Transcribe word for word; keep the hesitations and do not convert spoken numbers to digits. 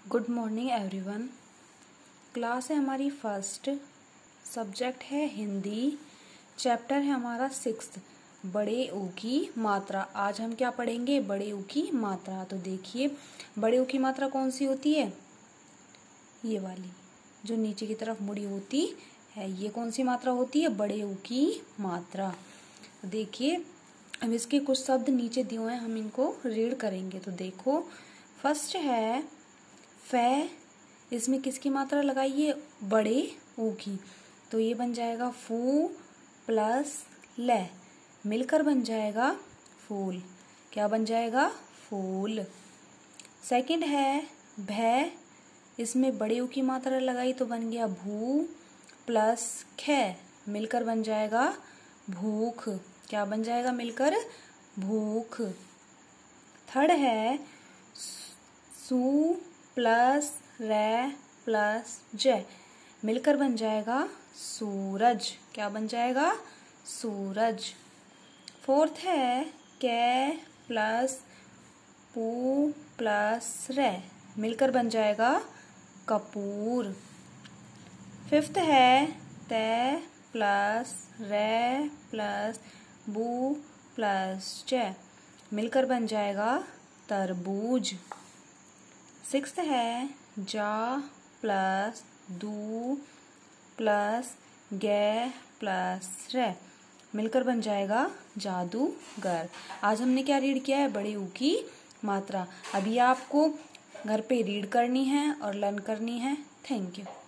Good morning everyone. Class है हमारी first, subject है हिंदी, चैप्टर है हमारा सिक्स्थ, बड़े ऊ की मात्रा। आज हम क्या पढ़ेंगे? बड़े ऊ की मात्रा। तो देखिए, बड़े ऊ की मात्रा कौन सी होती है? ये वाली जो नीचे की तरफ मुड़ी होती है, ये कौन सी मात्रा होती है? बड़े ऊ की मात्रा। देखिए, अब इसके कुछ शब्द नीचे दिए हुए हैं, हम इनको रीड करेंगे। तो देखो, फर्स्ट है फै, इसमें किसकी मात्रा लगाइए? बड़े ऊ की। तो ये बन जाएगा फू प्लस ले, मिलकर बन जाएगा फूल। क्या बन जाएगा? फूल। सेकंड है भै, इसमें बड़े ऊ की मात्रा लगाई तो बन गया भू प्लस खे, मिलकर बन जाएगा भूख। क्या बन जाएगा मिलकर? भूख। थर्ड है सू प्लस रे प्लस जय, मिलकर बन जाएगा सूरज। क्या बन जाएगा? सूरज। फोर्थ है कै प्लस पू प्लस रे, मिलकर बन जाएगा कपूर। फिफ्थ है ते प्लस रे प्लस बू प्लस जय, मिलकर बन जाएगा तरबूज। सिक्स्थ है जा प्लस दू प्लस गे प्लस रे, मिलकर बन जाएगा जादूगर। आज हमने क्या रीड किया है? बड़े ऊ की मात्रा। अभी आपको घर पे रीड करनी है और लर्न करनी है। Thank you.